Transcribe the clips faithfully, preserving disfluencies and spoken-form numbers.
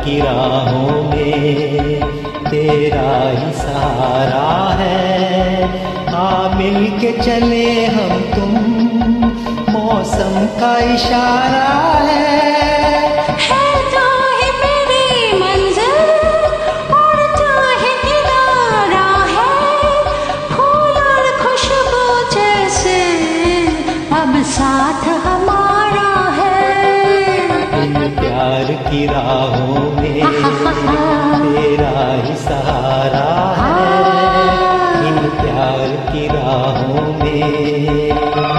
की राहों में तेरा ही सहारा है। आ मिल के चले हम तुम, मौसम का इशारा है। साथ हमारा है इन प्यार की राहों में तेरा ही सहारा है। इन प्यार की राहों में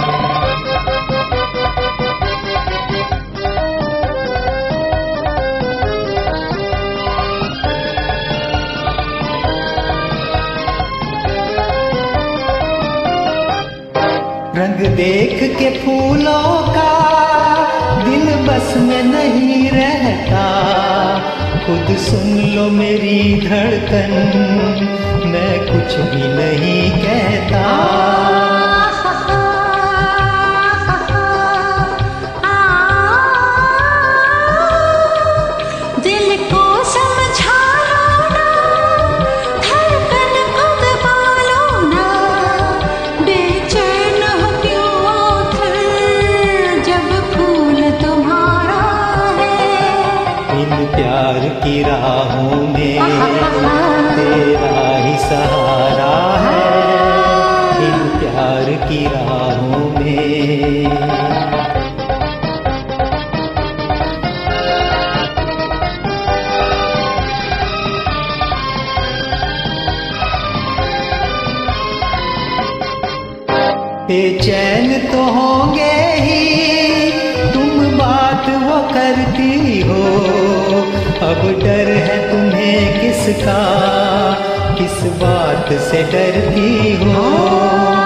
रंग देख के फूलों का दिल बस में नहीं रहता। खुद सुन लो मेरी धड़कन, मैं कुछ भी नहीं कहता। प्यार की राहों में तेरा ही सहारा है। इन प्यार की राहों में बेचैन तो होंगे ही, तुम बात वो करती हो। अब डर है तुम्हें किसका, किस बात से डरती हो।